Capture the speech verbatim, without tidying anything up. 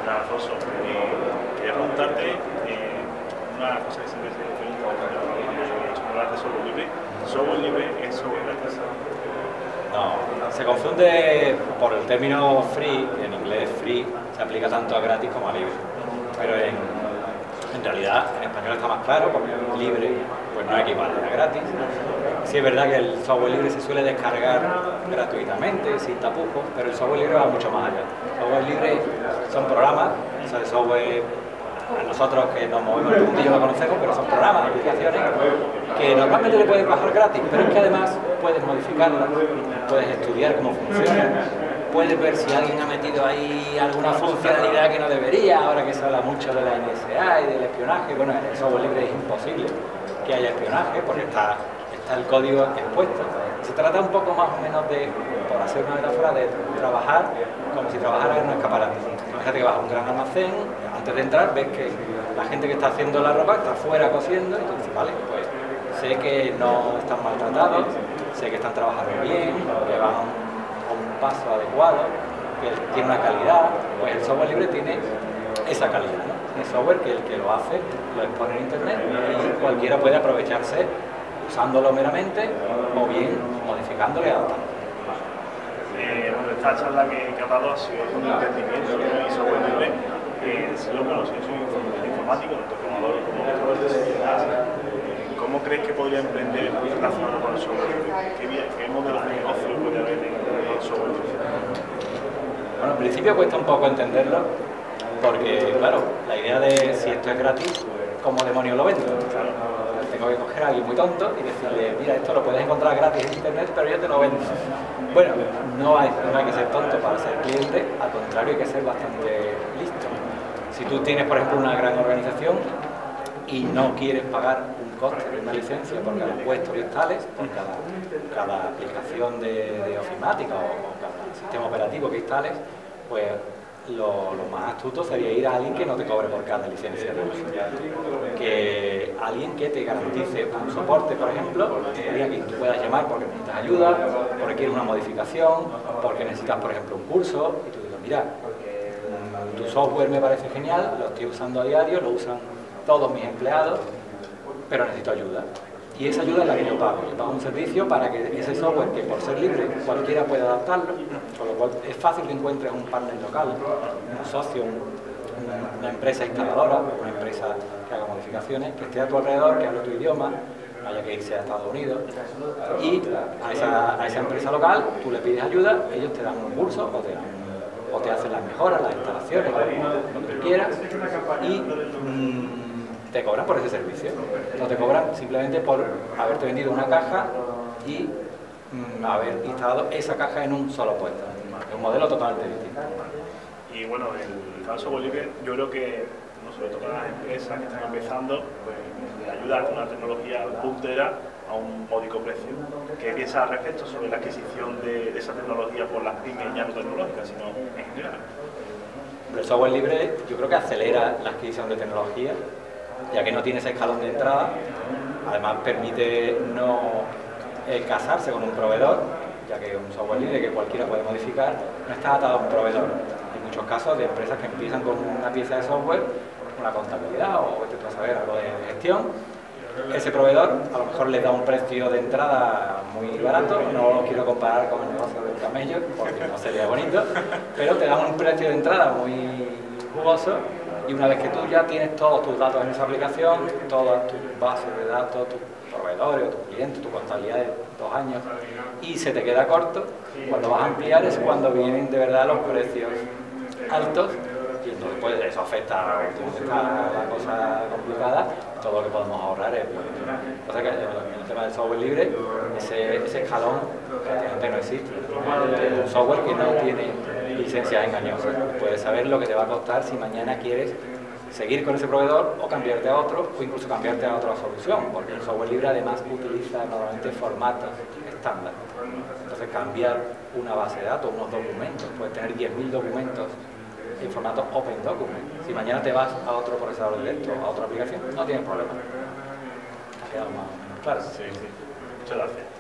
Hola, Alfonso. Eh, quería preguntarte eh, una cosa que siempre se pregunta cuando hablar de software libre. ¿Software libre es software gratis? No, se confunde por el término free, en inglés free, se aplica tanto a gratis como a libre. Pero en, en realidad en español está más claro, porque libre pues no equivale a gratis. Sí es verdad que el software libre se suele descargar gratuitamente, sin tapujos, pero el software libre va mucho más allá. El software libre son programas, o sea, el software, a nosotros que nos movemos en el mundillo lo conocemos, pero son programas, aplicaciones que normalmente le puedes bajar gratis, pero es que además puedes modificarlas, puedes estudiar cómo funcionan, puedes ver si alguien ha metido ahí alguna funcionalidad que no debería, ahora que se habla mucho de la N S A y del espionaje. Bueno, en el software libre es imposible que haya espionaje porque está, está el código expuesto. Se trata un poco más o menos de, por hacer una metáfora, de trabajar como si trabajaras en un escaparate. Imagínate que vas a un gran almacén, antes de entrar ves que la gente que está haciendo la ropa está afuera cosiendo y tú dices, vale, pues sé que no están maltratados, sé que están trabajando bien, que van a un paso adecuado, que tiene una calidad. Pues el software libre tiene esa calidad, ¿no? El software que el que lo hace lo expone en internet y cualquiera puede aprovecharse usándolo meramente o bien modificándolo y adaptándolo. Eh, bueno, esta charla que, que ha dado ha sido con el entendimiento y software libre. Eh, si yo, bueno, si yo soy informático, tanto programador como profesor, ¿cómo crees que podría emprender relacionado con el software libre? ¿Qué, qué modelos de negocio puede haber en el software libre? Bueno, en principio cuesta un poco entenderlo, porque, claro, la idea de si esto es gratis, ¿cómo demonios lo vendo? Claro, tengo que coger a alguien muy tonto y decirle, mira, esto lo puedes encontrar gratis en internet, pero yo te lo vendo. Bueno, no hay, no hay que ser tonto para ser cliente, al contrario, hay que ser bastante listo. Si tú tienes, por ejemplo, una gran organización y no quieres pagar un coste de una licencia por cada puesto que instales, por cada, cada aplicación de, de ofimática o, o cada sistema operativo que instales, pues lo, lo más astuto sería ir a alguien que no te cobre por cada licencia de uso. Que alguien que te garantice un soporte, por ejemplo, sería que tú puedas llamar porque necesitas ayuda, porque quieres una modificación, porque necesitas, por ejemplo, un curso, y tú dices, mira, tu software me parece genial, lo estoy usando a diario, lo usan todos mis empleados, pero necesito ayuda. Y esa ayuda es la que yo pago. Yo pago un servicio para que ese software, que por ser libre cualquiera puede adaptarlo, con lo cual es fácil que encuentres un partner local, un socio, un, una, una empresa instaladora, una empresa que haga modificaciones, que esté a tu alrededor, que hable tu idioma, no haya que irse a Estados Unidos, y a esa, a esa empresa local tú le pides ayuda, ellos te dan un curso o te, dan, o te hacen las mejoras, las instalaciones, lo que quieras, y mmm, te cobran por ese servicio. No te cobran simplemente por haberte vendido una caja y mmm, haber instalado esa caja en un solo puesto. Es un modelo totalmente distinto. Y bueno, el caso software libre, yo creo que, no, sobre todo para las empresas que están empezando, pues le ayuda con una tecnología puntera a un módico precio. ¿Qué piensas al respecto sobre la adquisición de, de esa tecnología por las pymes, ya no tecnológicas, sino en general? El software libre yo creo que acelera la adquisición de tecnología, ya que no tiene ese escalón de entrada. Además permite no eh, casarse con un proveedor, ya que un software libre que cualquiera puede modificar no está atado a un proveedor. Hay muchos casos de empresas que empiezan con una pieza de software, una contabilidad o vete tú a saber algo de gestión. Ese proveedor a lo mejor le da un precio de entrada muy barato, no lo quiero comparar con el negocio del camello porque no sería bonito, pero te dan un precio de entrada muy jugoso. Y una vez que tú ya tienes todos tus datos en esa aplicación, todas tus bases de datos, tus proveedores, tus clientes, tu contabilidad de dos años, y se te queda corto, cuando vas a ampliar es cuando vienen de verdad los precios altos, y entonces pues eso afecta, últimamente está la cosa complicada, todo lo que podemos ahorrar es bueno. O sea que en el tema del software libre, ese, ese escalón prácticamente no existe. Es un software que no tiene licencias engañosas. Puedes saber lo que te va a costar si mañana quieres seguir con ese proveedor o cambiarte a otro, o incluso cambiarte a otra solución, porque el software libre además utiliza normalmente formatos estándar. Entonces cambiar una base de datos, unos documentos, puedes tener diez mil documentos en formato Open Document. Si mañana te vas a otro procesador directo, a otra aplicación, no tienes problema. ¿Ha quedado más o menos claro? Sí, sí. Muchas gracias.